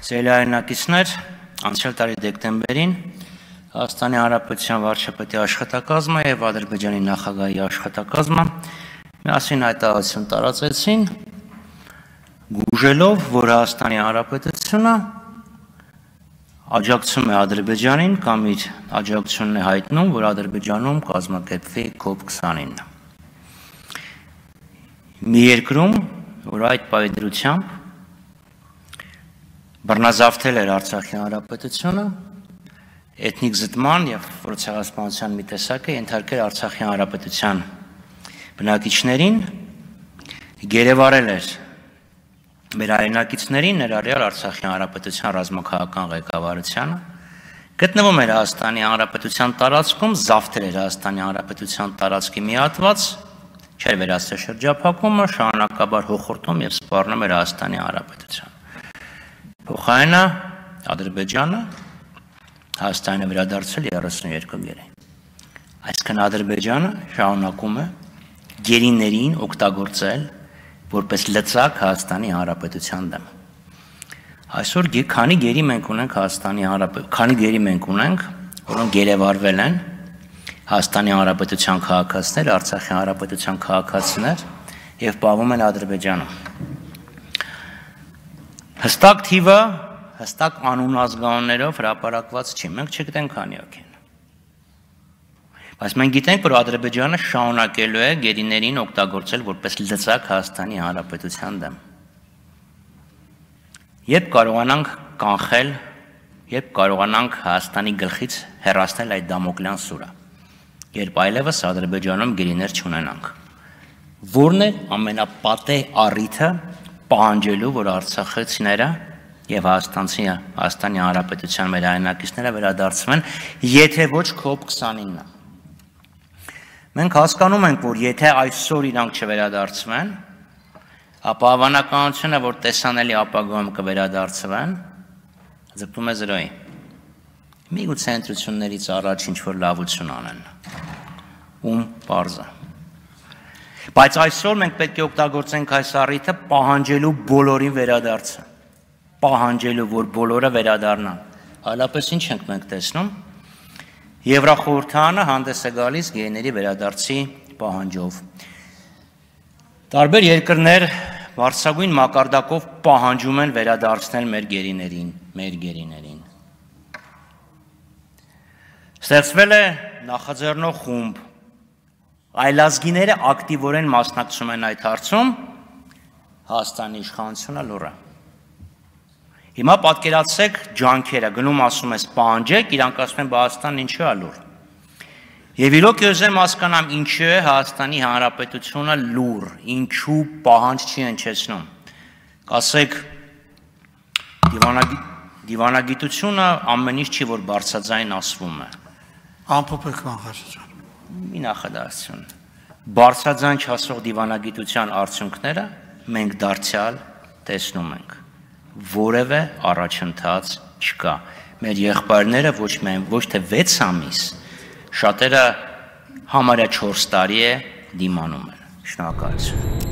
Զելայնակիցներ, անցյալ տարի դեկտեմբերին Հայաստանի Հանրապետության վարչապետի աշխատակազմը եւ Ադրբեջանի նախագահի աշխատակազմը միասին հայտարարություն տարածեցին, գուժելով, որ Հայաստանի Հանրապետությունը աջակցում է Ադրբեջանին կամ իր աջակցությունն է հայտնում, որ Ադրբեջանում կազմակերպվի COP29։ Մի երկրում, որ այդ պայդրությամբ բռնազավթել էր Արցախի Հանրապետությունը, էթնիկ զտման եւ ցեղասպանության մի տեսակ է ենթարկել Արցախի Հանրապետության բնակիչներին, գերեվարել էր մեր հայրենակիցներին, ներառյալ Արցախի Հանրապետության ռազմաքաղաքական ղեկավարությանը, գտնվում էր Հայաստանի Հանրապետության տարածքում, զավթել էր Հայաստանի Հանրապետության տարածքի մի հատված, չէր վերացրել շրջափակումը, շարունակաբար հոխորտում եւ սպառնում էր Հայաստանի Հանրապետության։ Փոխարենը Ադրբեջանը Հայաստանը վերադարձել 32 գերի։ Այսինքն Ադրբեջանը շարունակում է գերիներին օգտագործել որպես լծակ Հայաստանի Հանրապետության դեմ։ Այսօր քանի գերի մենք ունենք Հայաստանի Հանրապետության, քանի գերի մենք ունենք, որոնք գերեվարվել են Հայաստանի Հանրապետության քաղաքացիներ, Արցախի Հանրապետության քաղաքացիներ եւ պահվում են Ադրբեջանում։ Հստակ թիվը, հստակ անուն ազգանուններով հրապարակված չի, մենք չգիտենք քանի հոգի են։ Բայց մենք գիտենք, որ Ադրբեջանը շարունակելու է գերիներին օգտագործել որպես լծակ Հայաստանի Հանրապետության դեմ։ Երբ կարողանանք կանխել, երբ կարողանանք Հայաստանի գլխից հեռացնել այդ դամոկլյան սուրը, երբ այլևս Ադրբեջանում գերիներ չունենանք։ Որն է ամենապատե առիթը պահանջելու, որ արցախցիները եւ Հայաստանի Հանրապետության մեր հայրենակիցները վերադարձվեն, եթե ոչ COP29-ը։ Մենք հասկանում ենք, որ եթե այսօր իրանք չվերադարձվեն, ապա հավանականությունը, որ տեսանելի ապագայում կվերադարձվեն, ձգտում է զրոյի։ Միգուցե ընտրություններից առաջ ինչ-որ լավություն անեն, պարզ է։ Բայց այսօր մենք պետք է օգտագործենք այս առիթը պահանջելու բոլորին վերադարձը, պահանջելու, որ բոլորը վերադառնան։ Այլապես ինչ ենք մենք տեսնում։ Եվրախորհրդանը հանդես է գալիս գերիների վերադարձի պահանջով։ Տարբեր երկրներ բարձրագույն մակարդակով պահանջում են վերադարձնել մեր գերիներին։ Ստեղծվել է նախաձեռնող խումբ, այլազգիները ակտիվորեն մասնակցում են այդ հարցում, Հայաստանի իշխանությունը լուռ է։ Հիմա պատկերացրեք ջանքերը, գնում ասում ես պահանջեք, իրանք ասում են Հայաստանն ինչու է լուռ։ Եվ իրոք ուզում հասկանամ ինչու է Հայաստանի Հանրապետությունը լուռ, ինչու պահանջ չի հնչեցնում։ Կասեք դիվանագիտությունը ամեն ինչ չի, որ բարձրաձայն ասվում է։ Ամփոփեք պարոն Խաչատրյան։ Մի նախադասություն։ Բարձրաձայն չասող դիվանագիտության արդյունքները մենք դարձյալ տեսնում ենք։ Որևէ առաջընթաց չկա։ Մեր եղբայրները ոչ թե 6 ամիս, շատերը համարյա 4 տարի է դիմանում են։ Շնորհակալություն։